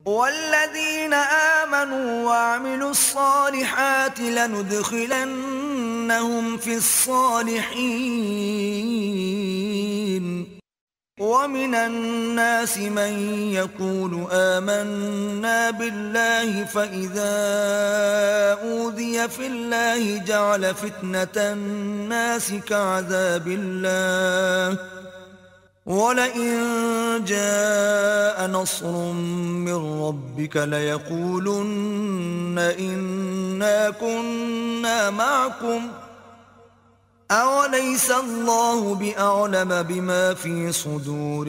والذين آمنوا وعملوا الصالحات لندخلنهم في الصالحين. ومن الناس من يقول آمنا بالله فإذا أوذي في الله جعل فتنة الناس كعذاب الله ولئن جاء نصر من ربك ليقولن إنا كنا معكم أوليس الله بأعلم بما في صدور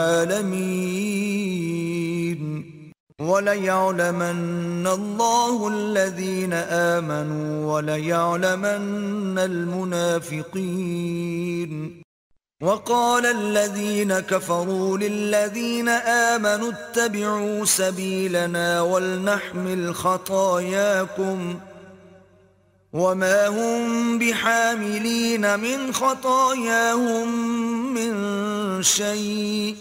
العالمين وليعلمن الله الذين آمنوا وليعلمن المنافقين. وقال الذين كفروا للذين آمنوا اتبعوا سبيلنا ولنحمل خطاياكم وما هم بحاملين من خطاياهم من شيء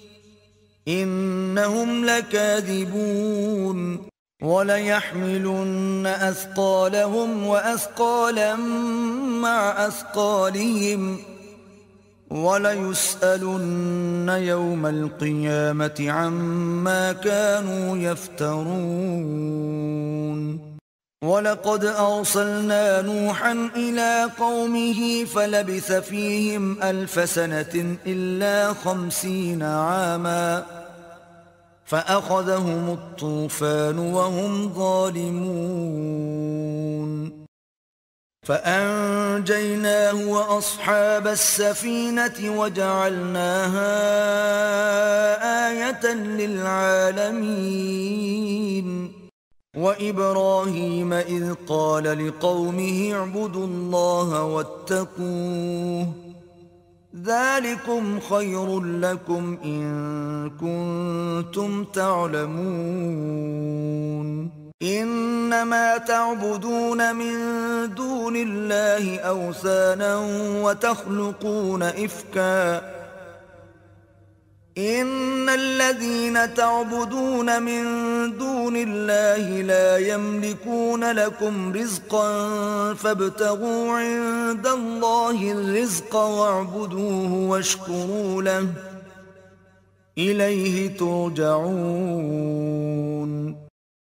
إنهم لكاذبون. وليحملن أثقالهم وأثقالا مع أثقالهم وليسألن يوم القيامة عما كانوا يفترون. ولقد أرسلنا نوحا إلى قومه فلبث فيهم 1000 سنة إلا 50 عاما فأخذهم الطوفان وهم ظالمون فأنجيناه وأصحاب السفينة وجعلناها آية للعالمين. وإبراهيم إذ قال لقومه اعبدوا الله واتقوه ذلكم خير لكم إن كنتم تعلمون. إنما تعبدون من دون الله أوثانا وتخلقون إفكا إن الذين تعبدون من دون الله لا يملكون لكم رزقا فابتغوا عند الله الرزق واعبدوه واشكروا له إليه ترجعون.